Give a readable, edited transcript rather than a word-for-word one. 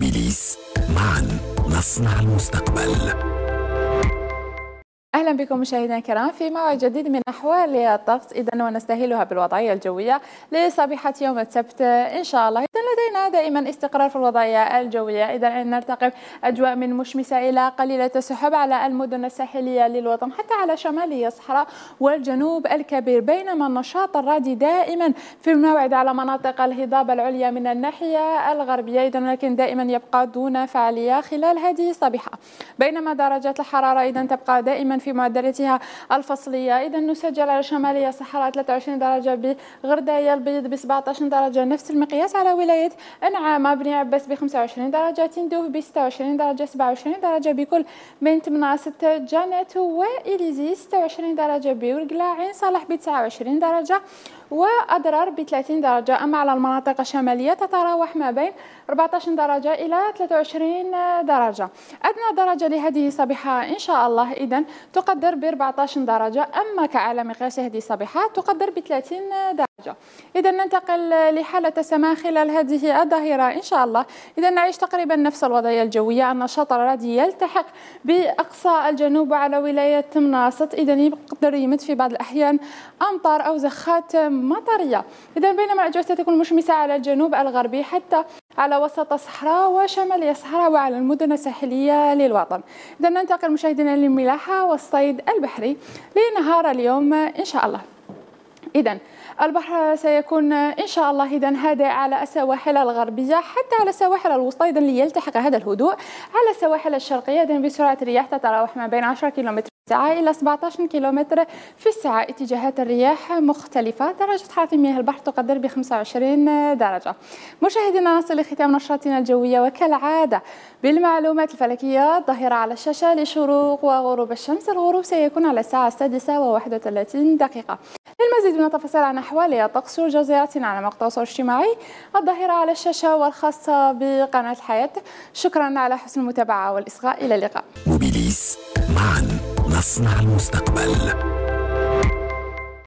موبيليس، معا نصنع المستقبل. أهلا بكم مشاهدينا الكرام في موعد جديد من أحوال الطقس، إذا ونستهلها بالوضعية الجوية لصبيحة يوم السبت إن شاء الله. إذا لدينا دائما استقرار في الوضعية الجوية، إذا نرتقب أجواء من مشمسة إلى قليلة السحب على المدن الساحلية للوطن، حتى على شمالي الصحراء والجنوب الكبير، بينما النشاط الرعدي دائما في الموعد على مناطق الهضاب العليا من الناحية الغربية، إذا لكن دائما يبقى دون فعالية خلال هذه الصبيحة، بينما درجات الحرارة إذا تبقى دائما في معدلاتها الفصلية. إذا نسجل على شمالية الصحراء 23 درجة، بغرداية البيض ب 17 درجة، نفس المقياس على ولاية أنعامة، بني عباس ب 25 درجة، تندوف ب 26 درجة، 27 درجة بكل من تمناست، جانت وإليزي 26 درجة، بورقلا، عين صالح ب 29 درجة، وأضرار ب 30 درجة. أما على المناطق الشمالية تتراوح ما بين 14 درجة إلى 23 درجة. أدنى درجة لهذه الصبيحة إن شاء الله إذن تقدر ب 14 درجة، أما كعلى مقياس هذه الصبيحة تقدر ب 30 درجة. إذا ننتقل لحالة السماء خلال هذه الظهيرة إن شاء الله. إذا نعيش تقريبا نفس الوضعية الجوية، النشاط الرعدي يلتحق بأقصى الجنوب على ولاية تمناست، إذا يقدر يمد في بعض الأحيان أمطار أو زخات مطرية. إذا بينما الأجواء ستكون مشمسة على الجنوب الغربي حتى على وسط الصحراء وشمال الصحراء وعلى المدن الساحلية للوطن. إذا ننتقل مشاهدينا للملاحة والصيد البحري لنهار اليوم إن شاء الله. إذا البحر سيكون إن شاء الله إذا هادئ على السواحل الغربية حتى على السواحل الوسطى، إذا ليلتحق هذا الهدوء على السواحل الشرقية، إذا بسرعة الرياح تتراوح ما بين 10 كم في الساعة إلى 17 كم في الساعة. اتجاهات الرياح مختلفة. درجة حرارة مياه البحر تقدر ب 25 درجة. مشاهدينا نصل لختام نشرتنا الجوية وكالعادة بالمعلومات الفلكية. الظاهرة على الشاشة لشروق وغروب الشمس. الغروب سيكون على الساعة 6:31. للمزيد من التفاصيل عن أحوال الطقس وجزيرتنا على مقطع التواصل الاجتماعي الظاهرة على الشاشة والخاصة بقناة الحياة. شكرا على حسن المتابعة والإصغاء. إلى اللقاء. موبيليس، معا نصنع المستقبل.